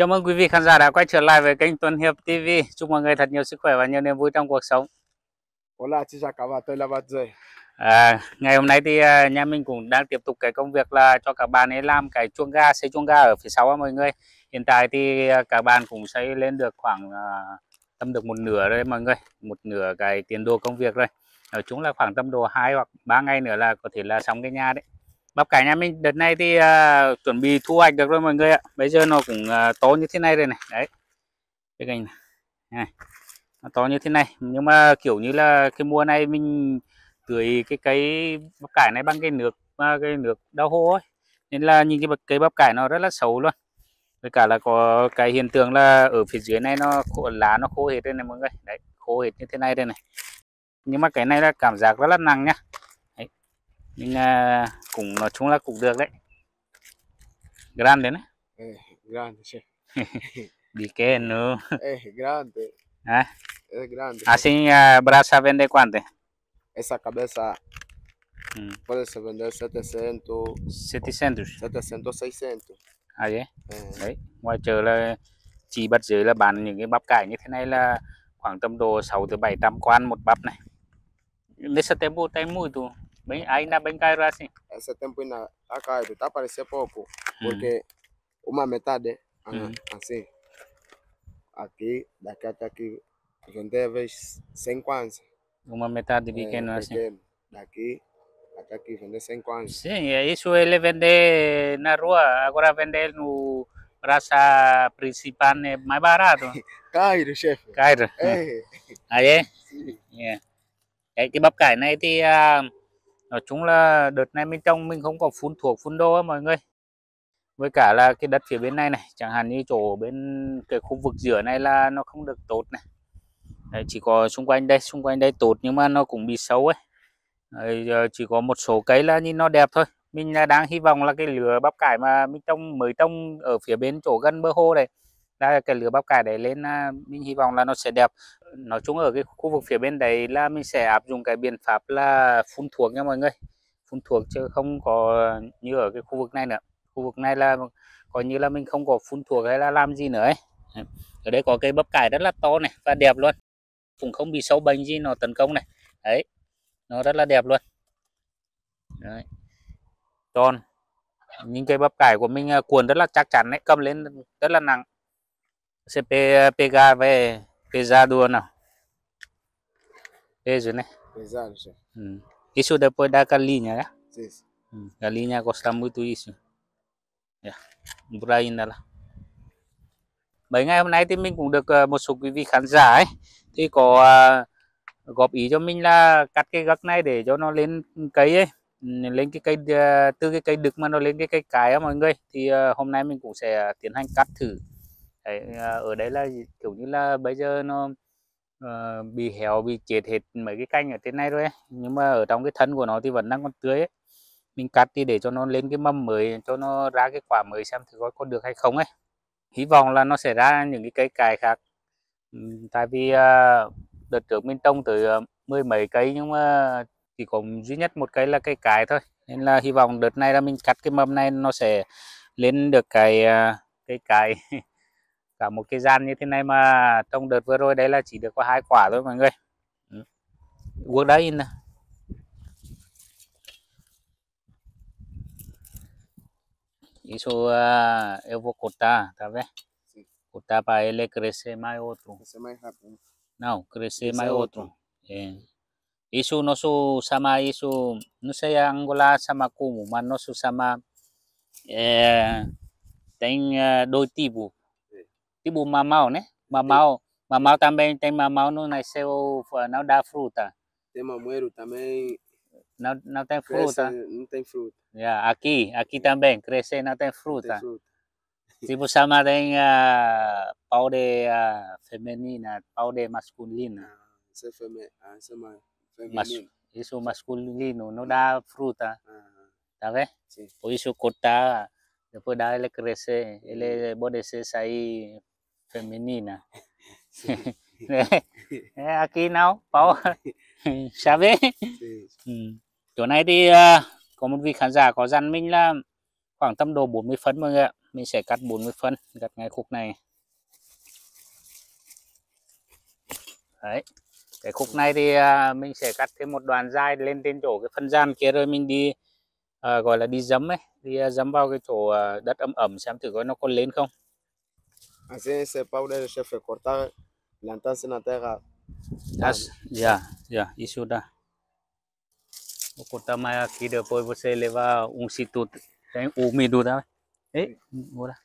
Chào mừng quý vị khán giả đã quay trở lại với kênh Tuấn Hiệp TV. Chúc mọi người thật nhiều sức khỏe và nhiều niềm vui trong cuộc sống. Hola, Chichacaba, tôi là Bát Dơi. Ngày hôm nay thì nhà mình cũng đang tiếp tục cái công việc là cho các bạn ấy làm cái chuông ga, xây chuông ga ở phía sau mọi người. Hiện tại thì các bạn cũng xây lên được khoảng tầm được một nửa rồi mọi người, một nửa cái tiến độ công việc rồi. Nói chung là khoảng tầm độ 2 hoặc 3 ngày nữa là có thể là xong cái nhà đấy. Bắp cải nhà mình đợt này thì chuẩn bị thu hoạch được rồi mọi người ạ. Bây giờ nó cũng to như thế này rồi này. Đấy. Cái cành này. Nó to như thế này. Nhưng mà kiểu như là cái mùa này mình tưới cái cây bắp cải này bằng cái nước đau hô ấy. Nên là nhìn cái cây bắp cải nó rất là xấu luôn. Với cả là có cái hiện tượng là ở phía dưới này nó lá nó khô hết đây này mọi người. Đấy, khô hết như thế này đây này. Nhưng mà cái này là cảm giác rất là nặng nhá. Đấy. Nhưng cũng nói chung là cũng được đấy. Grande đấy. Grande, chef. Pequeno. Grande. ¿Ah? Es grande. Así brasa vende cuánto? Esa cabeza puede se vender 700, 700. 700, 600. Vậy. Đấy, ngoài chợ là chỉ bắt dưới là bán những cái bắp cải như thế này là khoảng tầm độ 6 tới 700 quan một bắp này. Nesse tempo tem muito. Ainda bem caro assim. Ese tiempo ha caído, está pareciendo poco, porque una metade, así, aquí, de acá hasta aquí, vende ves 100 kwanza. Uma metade pequeno assim. Daqui até aqui vende 100 kwanza. Sim, isso ele vende na rua, agora vende no praça principal é mais barato. Cairo, chefe. Caro. Đấy. Sí. Yeah. Cái bắp cải này thì nói chung là đợt này mình trồng mình không có phun thuốc phun đô á mọi người. Với cả là cái đất phía bên này này, chẳng hạn như chỗ bên cái khu vực giữa này là nó không được tốt này. Đấy, chỉ có xung quanh đây tốt nhưng mà nó cũng bị xấu ấy. Đấy, chỉ có một số cây là nhìn nó đẹp thôi. Mình đang hy vọng là cái lứa bắp cải mà mình mới trồng ở phía bên chỗ gần bờ hồ này, là cái lứa bắp cải đấy lên, mình hy vọng là nó sẽ đẹp. Nói chung ở cái khu vực phía bên đấy là mình sẽ áp dụng cái biện pháp là phun thuốc nha mọi người, phun thuốc chứ không có như ở cái khu vực này nữa. Khu vực này là coi như là mình không có phun thuốc hay là làm gì nữa ấy. Ở đây có cây bắp cải rất là to này và đẹp luôn, cũng không bị sâu bệnh gì nó tấn công này. Đấy, nó rất là đẹp luôn. Đấy, tròn. Những cây bắp cải của mình cuộn rất là chắc chắn đấy, cầm lên rất là nặng. Se pega về pesado nào. Peso né? Pesado, chefe. Isso depois da galinha, né? Sí. Galinha gosta muito isso. Yeah. Por aí ainda là. Mấy ngày hôm nay thì mình cũng được một số quý vị khán giả ấy thì có góp ý cho mình là cắt cái gấc này để cho nó lên cây ấy, lên cái cây từ cái cây đực mà nó lên cái cây cái á mọi người. Thì hôm nay mình cũng sẽ tiến hành cắt thử. Đấy, ở đây là kiểu như là bây giờ nó bị héo, bị chết hết mấy cái cành ở trên này rồi ấy. Nhưng mà ở trong cái thân của nó thì vẫn đang còn tươi ấy. Mình cắt đi để cho nó lên cái mầm mới, cho nó ra cái quả mới xem thử có được hay không ấy. Hy vọng là nó sẽ ra những cái cây cải khác. Tại vì đợt trước mình trồng tới 10 mấy cây nhưng mà chỉ có duy nhất một cây là cây cải thôi. Nên là hy vọng đợt này là mình cắt cái mầm này nó sẽ lên được cái cây cải. Cả một cái gian như thế này mà trong đợt vừa rồi đấy là chỉ được có 2 quả thôi mọi người. Guốc đấy nè. Isso eu vou cortar, tá vendo? Cortar para ele crescer mais outro. Crescer mais rápido. Não, crescer mais outro. Isso nosso sama isso, não sei Angola sama como, mas nosso sama tem dois tipos. Tipo mamão, né? Mamão também tem mamão, não nasceu, não dá fruta. Tem mamoeiro também. Não tem fruta. Não tem fruta. Yeah, aqui também crescer não tem fruta. Não tem fruta. Tipo sama tem pau de feminina, pau de masculina. Isso é feminino. Isso masculino, não dá fruta. Tá vendo? Sim. Por isso cortar, depois dá ele crescer, ele pode ser sair feminina. Aqui não, pau. Sabe? Chỗ này thì có một vị khán giả có dặn mình là khoảng tầm độ 40 phân mọi người ạ. mình sẽ cắt 40 phân, cắt ngay khúc này. Đấy, cái khúc này thì mình sẽ cắt thêm một đoạn dài lên trên chỗ cái phân gian kia, rồi mình đi gọi là đi giấm ấy, đi giấm vào cái chỗ đất ẩm ẩm xem thử coi nó có lên không. Assim esse pau dele, chefe, cortar, plantar-se na terra. Ya, isso dá. Vou cortar mais aqui, depois você leva situ tem úmido, tá? Ấy, vô đây.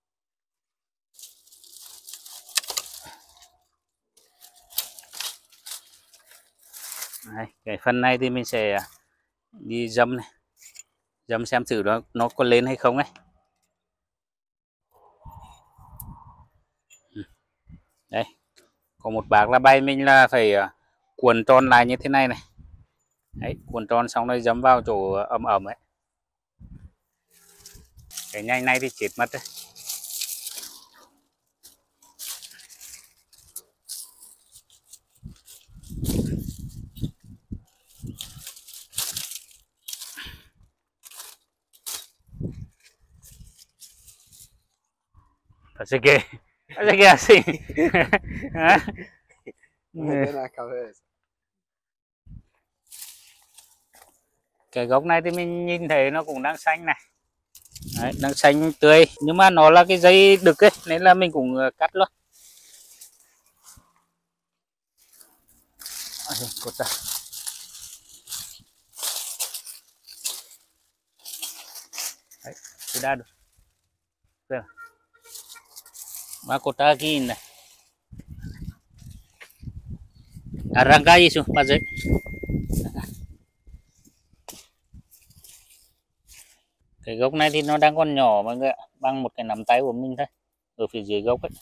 Đây, cái phần này thì mình sẽ đi dâm này, dâm xem thử nó có lên hay không ấy. Đây, có một bác là bay mình là phải cuộn tròn lại như thế này này. Đấy, cuộn tròn xong rồi dấm vào chỗ ẩm ẩm ấy. Cái nhanh này thì chết mất đấy. Así que así. Na cabeça. Cái gốc này thì mình nhìn thấy nó cũng đang xanh này. Đấy, đang xanh tươi, nhưng mà nó là cái dây đực ấy nên là mình cũng cắt luôn. Cột ra. Đấy, cuidado. Espera. Va a cortar aquí này. Arranca eso, pase. Cái gốc này thì nó đang còn nhỏ mọi người ạ, bằng một cái nắm tay của mình thôi, ở phía dưới gốc ấy.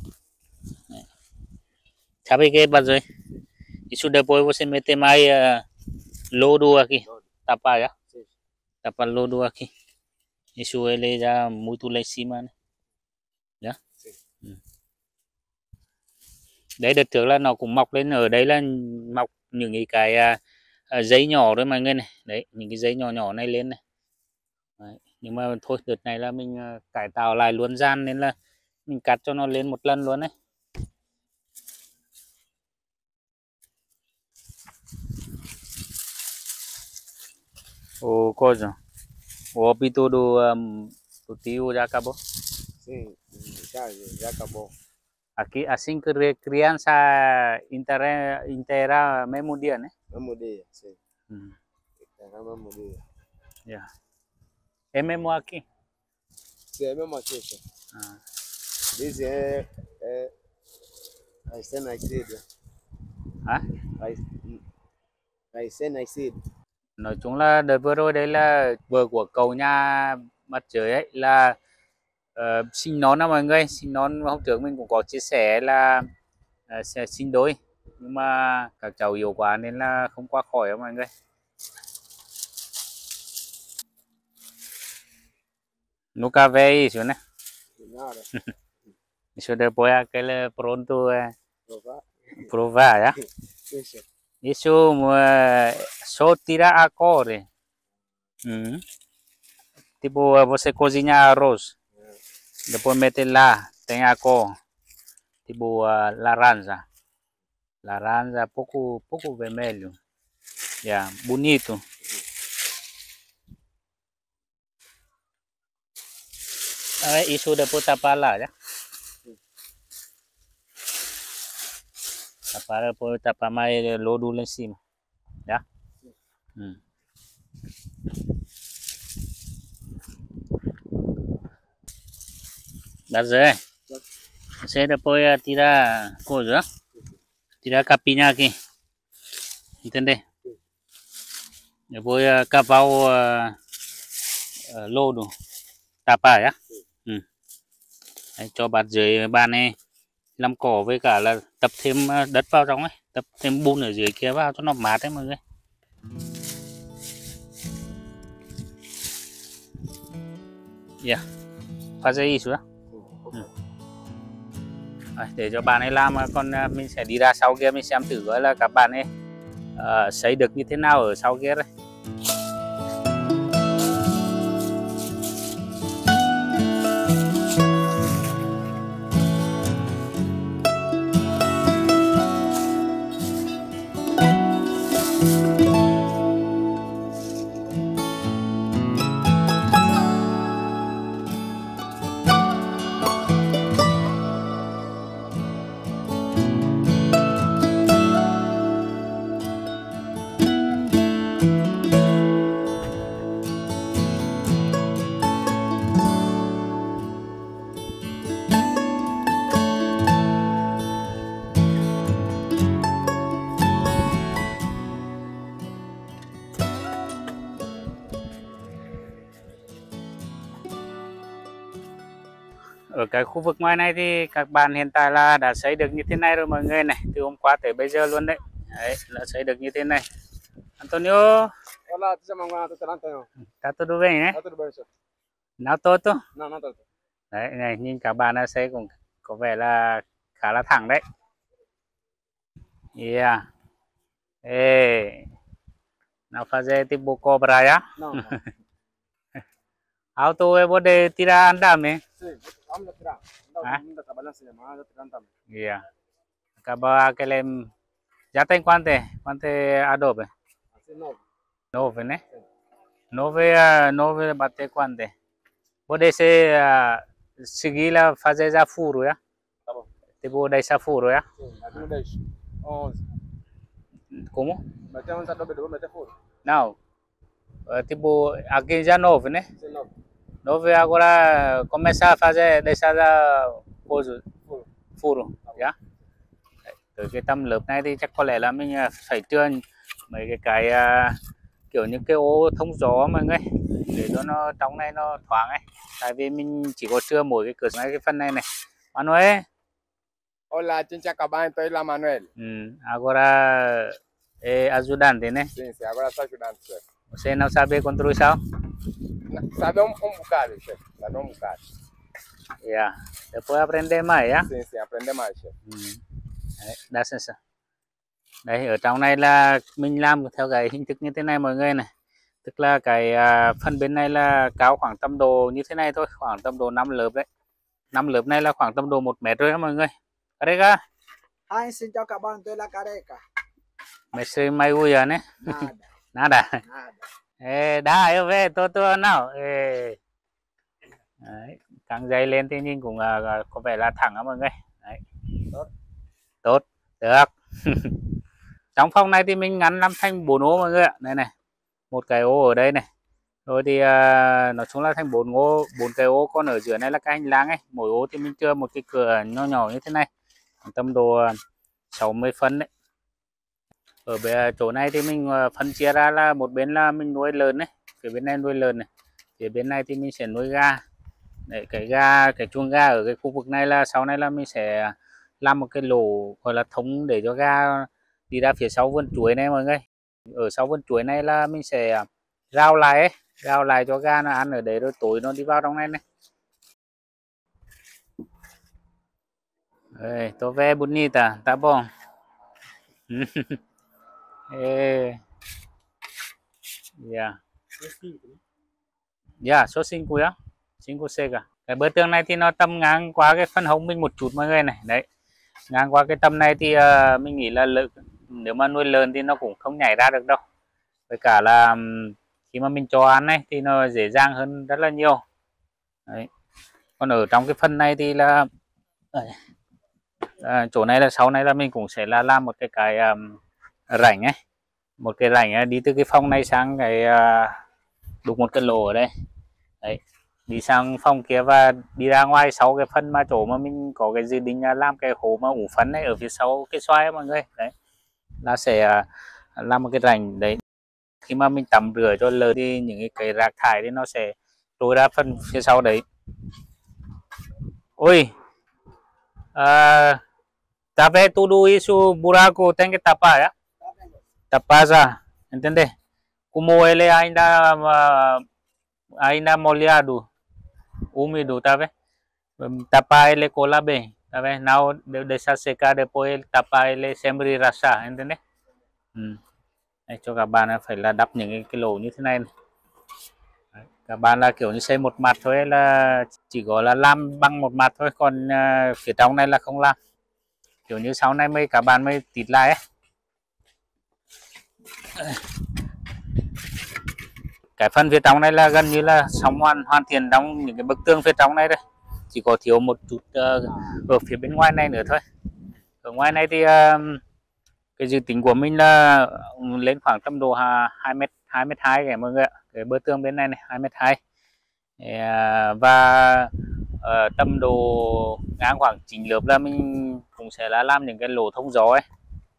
Sabe que pase? Isso depois você mete mais lodo aqui, tapa já, tapa lodo aqui. Isso ele já muito lá em cima này. Nhá. Đấy, đợt trước là nó cũng mọc lên, ở đây là mọc những cái giấy nhỏ thôi mọi người này. Đấy, những cái giấy nhỏ nhỏ này lên này. Đấy, nhưng mà thôi, đợt này là mình cải tạo lại luôn gian nên là mình cắt cho nó lên một lần luôn đấy. O coisa, o apito do tio já acabou. Sim, já acabou. Aqui, assim que criança inteira mesmo dia, né? Mesmo dia, sim. Era mesmo dia. Yeah. É mesmo aqui? Sim, é mesmo aqui, sim. Dizem recém-nascido. Hả? Recém-nascido. Nói chung là đợt vừa rồi đấy là vợ của cậu nhà mặt trời ấy là sinh nón đó mọi người, sinh nón. Hôm trước mình cũng có chia sẻ là sẽ sinh đôi, nhưng mà các cháu yếu quá nên là không qua khỏi đó mọi người. Nunca ve isso, né? Nada. Isso depois aquele pronto Provar. provar, já? Deixa. Isso só tira a cor. Tipo, você cozinha arroz, depois mete lá, tem a cor, tipo laranja. Laranja, pouco vermelho. Yeah, bonito. Isso depois tapa lá, já? Depois tapa mais lodo lá em cima, já? Dá certo? Você depois tira coisa, tira a capinha aqui, entendeu? Depois cavar o lodo, tapa, já? Đấy, cho bạt dưới bàn này làm cỏ, với cả là tập thêm đất vào trong ấy, tập thêm bùn ở dưới kia vào cho nó mát đấy mọi người. Yeah, fazer isso đó. Để cho bạn ấy làm, còn mình sẽ đi ra sau kia mình xem thử coi là các bạn ấy sấy được như thế nào ở sau kia đây. ở cái khu vực ngoài này thì các bạn hiện tại là đã xây được như thế này rồi mọi người này, từ hôm qua tới bây giờ luôn đấy. Đấy là xây được như thế này. Antonio, Olá, te chama agora, tô Antonio. tá tudo bem, né? Tá tudo bem, senhor? Não toto. Não, não tô. Đấy này, nhìn các bạn đã xây cũng có vẻ là khá là thẳng đấy. Yeah. Ê, não fazer tipo cobra ya? Não, não. Auto é poder tirar andame. Sim, vamos tirar. Hả? Não tá trabalhando assim, mas já tirando também. Yeah. Acaba aquele. Já tem quante adobe? Assim, novo. 9, né? 9 bater quante? Pode ser seguir lá fazer já furo, já? Tá bom. Tipo deixar furo, já? Sim, aqui não deixa. 11. Como? Meter 11 adobe, depois meter furo. Não. Tipo, aqui já 9, né? Sim, 9. 9 agora começar a fazer, deixar ra coisa, Furo. furo, já? Từ cái tăm lớp này thì chắc có lẽ là mình phải chừa mấy cái kiểu những cái ô thông gió mọi người, để cho nó trong này nó thoáng ấy. Tại vì mình chỉ có chừa mỗi cái cửa này, cái phần này này. Manuel. Olá, tinha acabado, então lá, Manuel. Agora é ajudante, né? Sim, sim, agora está ajudando, chefe. Você não sabe construir sal? Sabe um bocado, chefe. Sabe um bocado. Yeah. Depois aprender mais, yeah? Sim, sim, aprender mais, chefe. Đấy, đa sensor. Đấy, ở trong này là mình làm theo cái hình thức như thế này mọi người này. Tức là cái phần bên này là cao khoảng tầm độ như thế này thôi, khoảng tầm độ 5 lớp đấy. 5 lớp này là khoảng tầm độ 1 mét rồi đó mọi người. Careca. Hi, xin chào các bạn, tôi là Careca. Mestre Mayuya né? Nada, Nada. nada. Đã yêu về tôi nào. Đấy, căng dây lên thì nhìn cũng có vẻ là thẳng đó mọi người. Đấy. Tốt, được. Trong phòng này thì mình ngắn làm thành 4 ô mọi người ạ. Đây này, một cái ô ở đây này, rồi thì nói chung là thành 4 cái ô, còn ở dưới này là cái hành lang ấy. Mỗi ô thì mình chừa một cái cửa nhỏ nhỏ như thế này, tầm độ 60 phân đấy. Ở chỗ này thì mình phân chia ra là một bên là mình nuôi lợn này, phía bên này nuôi lợn này, phía bên này thì mình sẽ nuôi gà. Đấy, cái chuồng gà ở cái khu vực này là sau này là mình sẽ làm một cái lỗ gọi là thông để cho gà đi ra phía sau vườn chuối này mọi người. Ở sau vườn chuối này là mình sẽ rào lại ấy, rào lại cho gà nó ăn ở đấy, rồi tối nó đi vào trong này này. Đây, tô ve bonita, tá bom. Yeah. Yeah, số 5 á. 5 sega. Cái bờ tường này thì nó tầm ngang qua cái phần hông mình một chút mọi người này. Đấy. Ngang qua cái tầm này thì mình nghĩ là nếu mà nuôi lợn thì nó cũng không nhảy ra được đâu. Với cả là khi mà mình cho ăn này thì nó dễ dàng hơn rất là nhiều. Đấy. Còn ở trong cái phần này thì là chỗ này là sau này là mình cũng sẽ là làm một cái rãnh ấy, một cái rãnh đi từ cái phòng này sang cái đục một cái lỗ ở đây. Đấy, đi sang phòng kia và đi ra ngoài sau cái phần mà chỗ mà mình có cái dự định làm cái hố mà ủ phấn ấy ở phía sau cái xoay ấy, mọi người. Đấy là sẽ làm một cái rãnh đấy. Khi mà mình tắm rửa cho lợn thì những cái rác thải thì nó sẽ trôi ra phần phía sau đấy. Ôi, tapi tudo isso buraco tem que tapar, ya? Tapar já, entende? Como ele ainda molhado, úmido, tá vendo? Tapar ele cola bem, tá vendo? Não deixar secar, depois ele tapar ele sempre rachar, entende? Đây, cho các bạn phải là đắp những cái lỗ như thế này, này. Đấy, các bạn là kiểu như xây một mặt thôi, là chỉ có là làm bằng một mặt thôi, còn phía trong này là không làm, kiểu như sau này các bạn mới tịt lại ấy. Cái phần phía trong này là gần như là xong hoàn thiện trong những cái bức tường phía trong này rồi, chỉ có thiếu một chút ở phía bên ngoài này nữa thôi. Ở ngoài này thì cái dự tính của mình là lên khoảng tầm độ 2m2 cái mọi người ạ. Cái bờ tường bên này này 2m2 và tầm độ ngang khoảng 9 lớp là mình cũng sẽ là làm những cái lỗ thông gió ấy.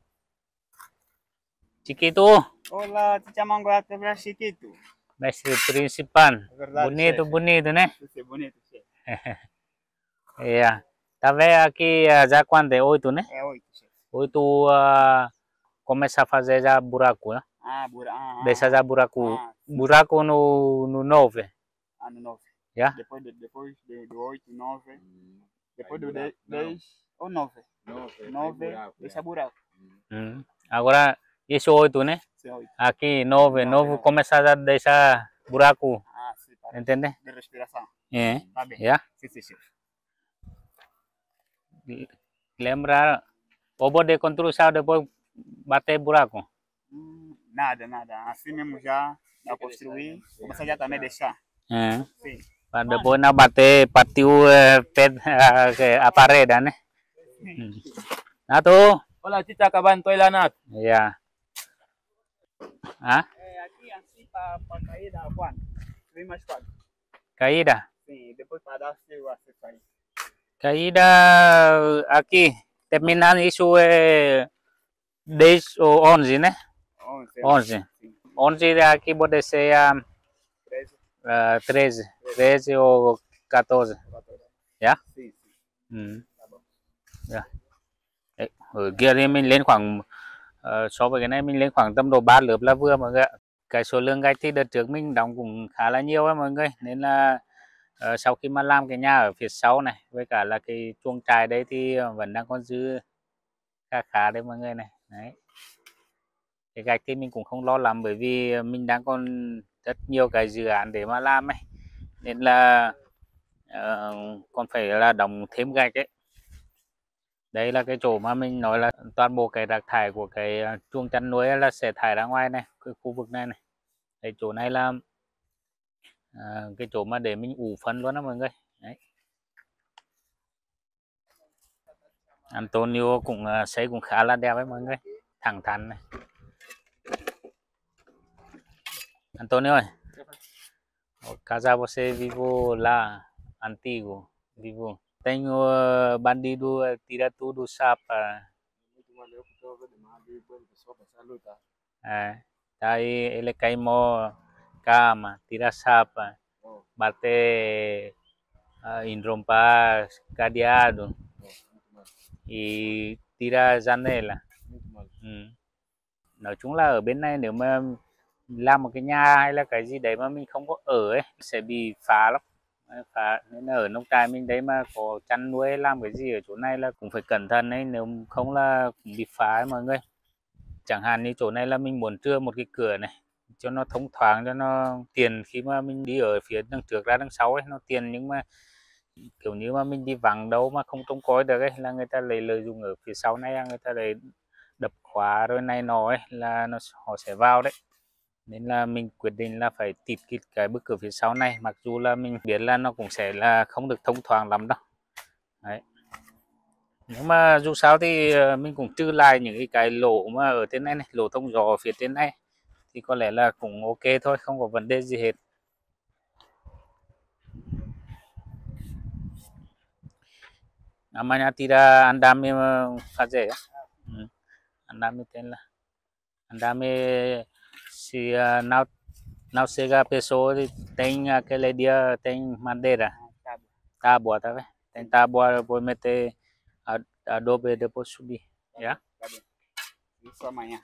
Chiquito. Olá, te chamo agora para Chiquito. Mestre principal. Verdade, Bonito, chefe. bonito, né? Você é bonito, chefe. Yeah. Tá vendo aqui já quando é 8, né? É 8, chefe. 8 começa a fazer já buraco, né? Deixa já buraco. Buraco no 9. No 9. Yeah? Depois do 8, 9. Depois do 10 ou 9. 9 deixa buraco. Agora, isso 8, né? Sim, 8. Aqui 9. 9 começa a deixar buraco. Sim, tá. Entende? De respiração. É. Tá bem. Yeah? Sim, chefe. Lembra, ou pode construir depois bater buraco? Nada. Assim mesmo já construir, começar já também deixar. É. Sim. Para depois não bater, partiu a parede, né? Nato? Hola, tita kabantoy lanat. Yeah. Ah? Aqui assim para cair da quando? Vem mais quando? Caída? Sim, depois para dar seu acesso aí. Caída aqui. Terminando isso é 10 ou 11, né? 11. 11 aqui pode ser 13. 13 ou 14. Yeah? Sim. Tá bom. Yeah. Ở kia thì mình lên khoảng so với cái này mình lên khoảng tầm độ 3 lớp là vừa mọi người ạ. Cái số lượng gạch thì đợt trước mình đóng cũng khá là nhiều á mọi người, nên là sau khi mà làm cái nhà ở phía sau này với cả là cái chuồng trại đấy thì vẫn đang còn dư khá đấy mọi người này. Đấy. Cái gạch thì mình cũng không lo lắm bởi vì mình đang còn rất nhiều cái dự án để mà làm ấy, nên là còn phải là đóng thêm gạch ấy. Đây là cái chỗ mà mình nói là toàn bộ cái rác thải của cái chuồng chăn nuôi là sẽ thải ra ngoài này, cái khu vực này này. Đây chỗ này là cái chỗ mà để mình ủ phân luôn đó mọi người. Đấy. Antonio cũng xây cũng khá là đẹp đấy mọi người, thẳng thắn này. Antonio ơi, casa você vivo lá antigo, vivo. Tenho bandido tira tudo chapa. Aí ele queimou cama, tira chapa, bate enrompa cadeado e tira janela. Nói chung là ở bên này nếu mà làm một cái nhà hay là cái gì đấy mà mình không có ở ấy sẽ bị phá lắm. Phá. Nên là ở nông trại mình đấy mà có chăn nuôi làm cái gì ở chỗ này là cũng phải cẩn thận ấy, nếu không là cũng bị phá ấy mọi người. Chẳng hạn như chỗ này là mình muốn trưa một cái cửa này cho nó thông thoáng, cho nó tiền khi mà mình đi ở phía đằng trước ra đằng sau ấy, nó tiền, nhưng mà kiểu như mà mình đi vắng đâu mà không trông coi được ấy là người ta lấy lợi dụng ở phía sau này, người ta lấy đập khóa rồi này nọ ấy là họ sẽ vào đấy. Nên là mình quyết định là phải tịt cái bức cửa phía sau này, mặc dù là mình biết là nó cũng sẽ là không được thông thoáng lắm đâu. Đấy. Nhưng mà dù sao thì mình cũng trừ lại những cái lỗ mà ở trên này, lỗ thông gió ở phía trên này thì có lẽ là cũng ok thôi, không có vấn đề gì hết. Namanya tidak andami fazer ya. Andami tên là andami se não chega a pessoa thì tem aquele dia tem madeira, tábua, tá vendo? Tem tábua, depois meter adobe depois subir, já? Isso amanhã.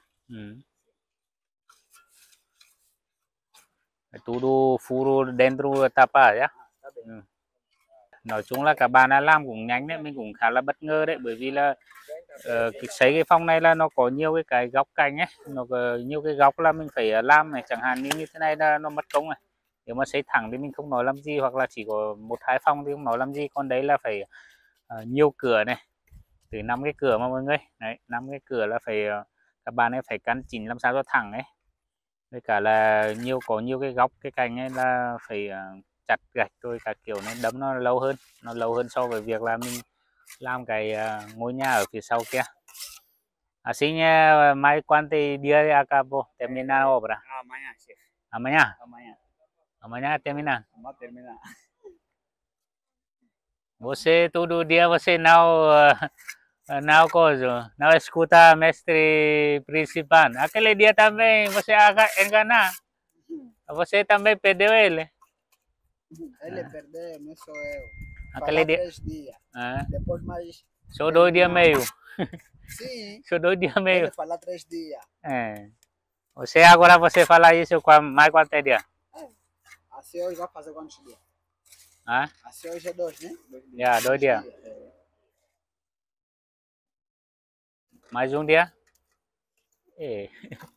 Tudo furo dentro tapa já? Nói chung là cả bạn đã làm cũng nhanh đấy, mình cũng khá là bất ngờ đấy, bởi vì là xây cái phòng này là nó có nhiều cái góc cạnh ấy, nó có nhiều cái góc là mình phải làm này, chẳng hạn như thế này là nó mất công này. Nếu mà xây thẳng thì mình không nói làm gì, hoặc là chỉ có 1-2 phòng thì không nói làm gì, còn đấy là phải nhiều cửa này, từ 5 cái cửa mà mọi người, đấy 5 cái cửa là phải các bạn ấy phải căn chỉnh làm sao cho thẳng ấy, với cả là có nhiều cái góc cái cạnh ấy là phải chặt gạch rồi cả kiểu nên đấm nó lâu hơn so với việc là mình làm cái ngôi nhà ở phía sau kia. Assim mais quantos dias acabou terminar a obra? Amanhã, chefe. Amanhã? Amanhã. Amanhã terminar. Vamos terminar. Você todo dia você não coisa, não escuta mestre principal. Aquele dia também você enganar. Você também perdeu ele. Ele perdeu, não sou eu. Aquele dia. 3 dias. Ah, Depois mais. só 2 dias meio. Sim, Só 2 dias meio. ele fala 3 dias. É. Você fala isso com mais quantos dias? Assim hoje vai fazer quantos dias? Ah, Assim hoje é 2, né? yeah, 2 dias. Mais um dia? É.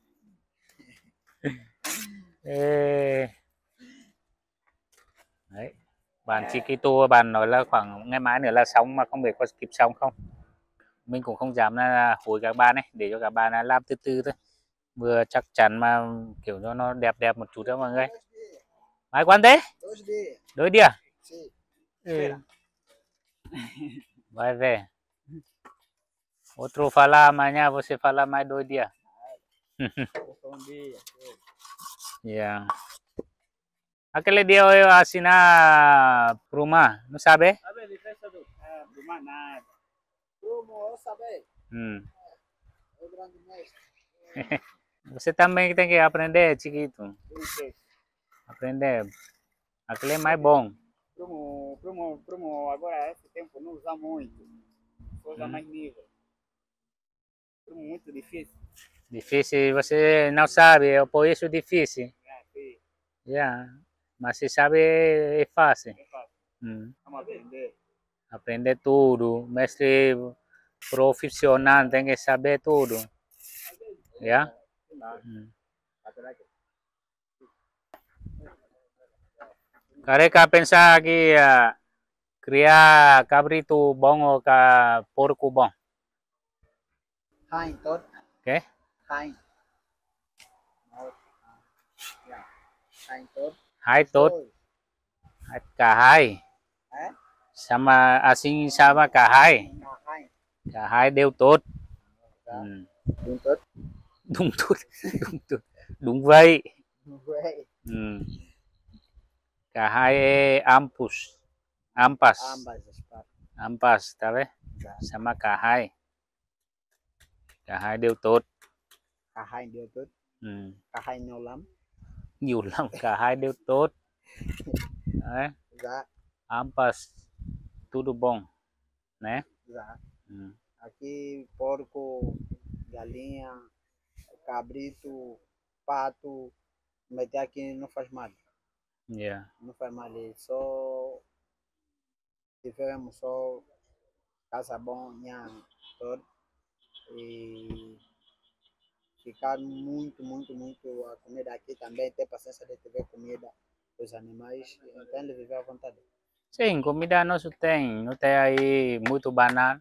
Ê. Đấy. Bạn chỉ cái tour bạn nói là khoảng ngày mai nữa là xong mà không biết có kịp xong không. Mình cũng không dám là hối các bạn ấy để cho các bạn làm từ từ thôi. Vừa chắc chắn mà kiểu cho nó đẹp đẹp một chút đó mọi người. Mai quan thế? 2 dias. 2 dia? Sim. Ừ. Vai ver. Outro falar amanhã, você fala mais 2 dias. Um dia. Yeah. Aquele dia eu assinar Pruma, não sabe? Sabe a diferença do nada. Como eu saber? É o grande mestre. Você também tem que aprender, chiquito. Aprender. Aquele é mais bom. Prumo agora esse tempo não usa muito. Só usa mais nível. Prumo muito difícil. Difícil, você não sabe, eu por isso difícil. Sim. Yeah. Mas se sabe, é fácil. É fácil. Vamos aprender. Aprender tudo. Mestre profissional tem que saber tudo. Yeah? Careca pensar que criar cabrito bom ou porco bom? Hai tốt. Okay? Hai. Hai tốt. Hai tốt. Cả hai. Sama asing sama cả hai. Cả hai đều tốt. Đúng tốt. Đúng tốt. Đúng tốt. Đúng vậy. Cả hai ampas. Ampas, tá vendo? Sama cả hai. Cả hai đều tốt. Cả hai đều tốt. Cả hai nhiều lắm. Nhiều lắm, cả hai đều tốt. Đấy. Dạ. Ampas, tudo bom, né? Dạ. Aqui porco, galinha, cabrito, pato, mas aqui não faz mal. Yeah. Não faz mal, só tivemos só casa bom, nha, todo. E ficar muito a comida aqui também, ter paciência de ter comida, os animais, então ele viver à vontade. Sim, comida nosso tem, não tem aí muito banana.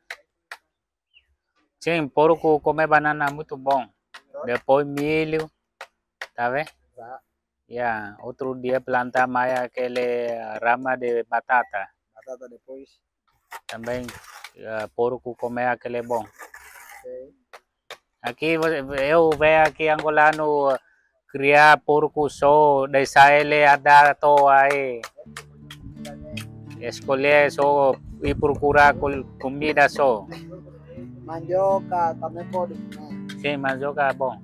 Sim, porco comer banana muito bom. Depois milho, tá vendo? Tá. Yeah. Outro dia plantar mais aquele rama de batata. Batata depois. Também porco comer aquele bom. Okay. Aqui eu vejo aqui angolano criar porco só, deixar ele andar à toa aí. Escolher só e procurar comida só. Mandioca também pode. Sim, mandioca é bom.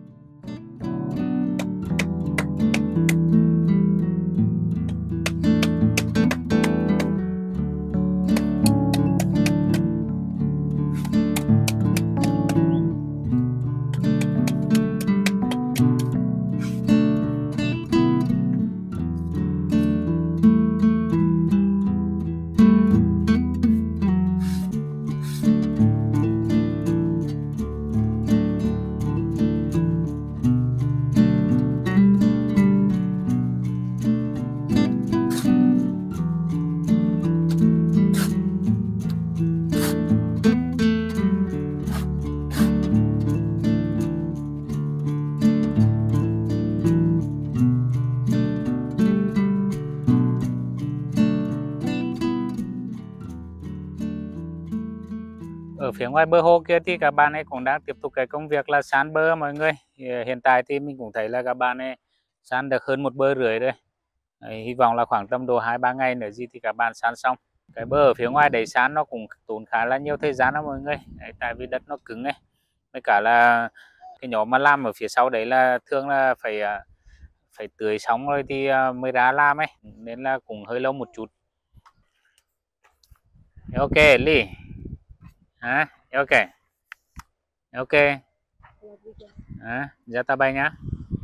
Ở phía ngoài bờ hồ kia thì các bạn ấy cũng đang tiếp tục cái công việc là san bờ mọi người. Hiện tại thì mình cũng thấy là các bạn ấy san được hơn 1,5 bờ rồi. Hy vọng là khoảng tầm độ 2-3 ngày nữa gì thì các bạn san xong. Cái bờ ở phía ngoài đấy san nó cũng tốn khá là nhiều thời gian đó mọi người. Đấy, tại vì đất nó cứng ấy. Với cả là cái nhóm mà làm ở phía sau đấy là thường là phải tưới xong rồi thì mới ra làm ấy, nên là cũng hơi lâu một chút. Ok, Ly. Hả? Ok. Ok. Hả? Giờ ta bay nhá.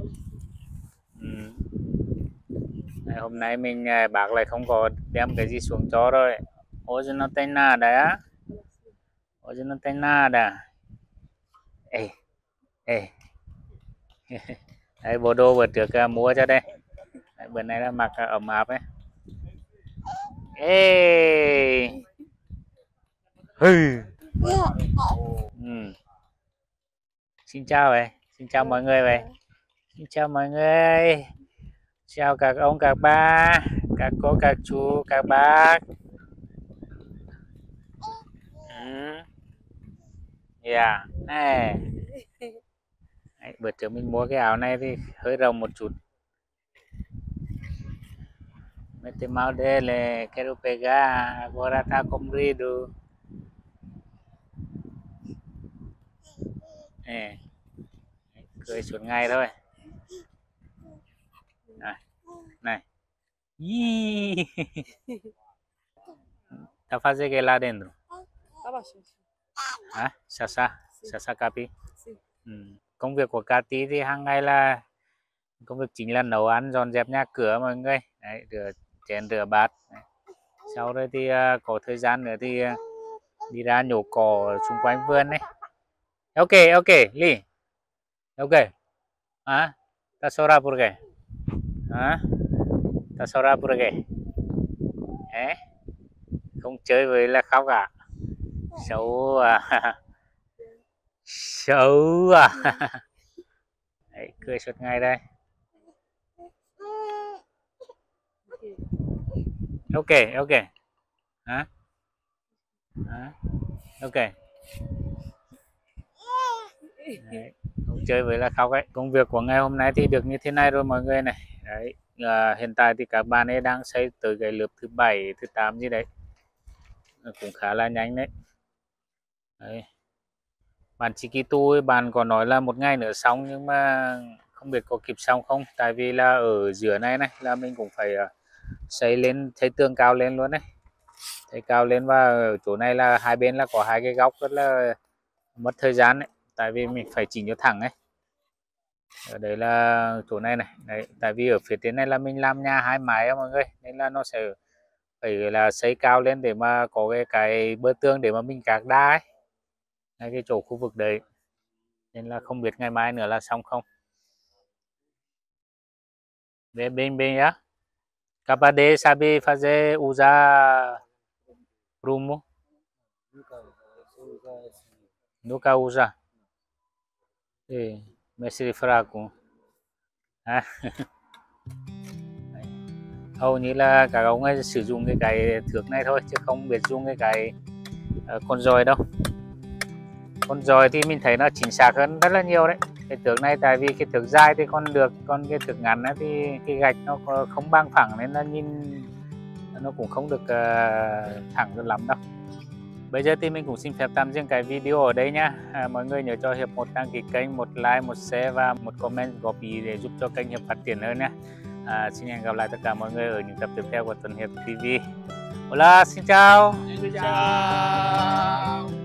Ừ. Đấy, hôm nay mình bác lại không có đem cái gì xuống cho rồi. Hoje não tem nada, é? Hoje não tem nada. Ê, ê. Đấy, bộ đồ vừa trước mua cho đây. Đấy, bữa nay là mặc ấm áp ấy. Ê. Hừ. Ừ. Xin chào vậy. Xin chào mọi người vậy. Xin chào mọi người. Chào các ông, các ba, các cô, các chú, các bác. Ừ. Yeah. Hey. Đấy, bữa trước mình mua cái áo này thì hơi rộng một chút. Mete mal dele, quero pegar, agora tá comprido. Nè, cười suốt ngày thôi. Này, này. Tá fazendo que lá dentro? Tá baixo. Hả? Sasa Capi. Công việc của Cati thì hàng ngày là công việc chính là nấu ăn, dọn dẹp nhà cửa mọi người. Đấy, rửa chén rửa bát. Đấy. Sau đó thì có thời gian nữa thì đi ra nhổ cỏ xung quanh vườn đấy. Ok, ok, Ly. Ok. Hả? Ta sora por qué? Hả? Ta sora por qué? Ế? Không chơi với là khóc à? Xấu à? Xấu à? Đấy, cười suốt ngày đây. Ok, ok. Hả? Hả? Ok. Đấy, không chơi với là khóc ấy. Công việc của ngày hôm nay thì được như thế này rồi mọi người này. Đấy, hiện tại thì các bạn ấy đang xây tới cái lớp thứ 7, thứ 8 gì đấy. Cũng khá là nhanh đấy. Đấy. Bạn Chiquitu bạn có nói là một ngày nữa xong nhưng mà không biết có kịp xong không, tại vì là ở giữa này là mình cũng phải xây lên, xây tường cao lên luôn đấy, xây cao lên, và ở chỗ này là hai bên là có hai cái góc rất là mất thời gian đấy, tại vì mình phải chỉnh cho thẳng ấy. Ở đây là chỗ này đấy, tại vì ở phía trên này là mình làm nhà hai mái đó mọi người, nên là nó sẽ phải là xây cao lên để mà có cái bờ tường để mà mình gác đá ấy, ngay cái chỗ khu vực đấy, nên là không biết ngày mai nữa là xong không. Bên á, Capade sabe fazer usar prumo? Nunca usa. Mestre fraco. À. Hầu như là các ông ấy sử dụng cái thước này thôi chứ không biết dùng cái con dòi đâu. Con dòi thì mình thấy nó chính xác hơn rất là nhiều đấy. Cái thước này tại vì cái thước dài thì còn được, còn cái thước ngắn thì cái gạch nó không bằng phẳng nên là nhìn nó cũng không được thẳng được lắm đâu. Bây giờ thì mình cũng xin phép tạm dừng cái video ở đây nhá. Mọi người nhớ cho Hiệp một đăng ký kênh, một like, một share và một comment góp ý để giúp cho kênh Hiệp phát triển hơn nhé. Xin hẹn gặp lại tất cả mọi người ở những tập tiếp theo của Tuần Hiệp TV. Hola, xin chào. Xin chào.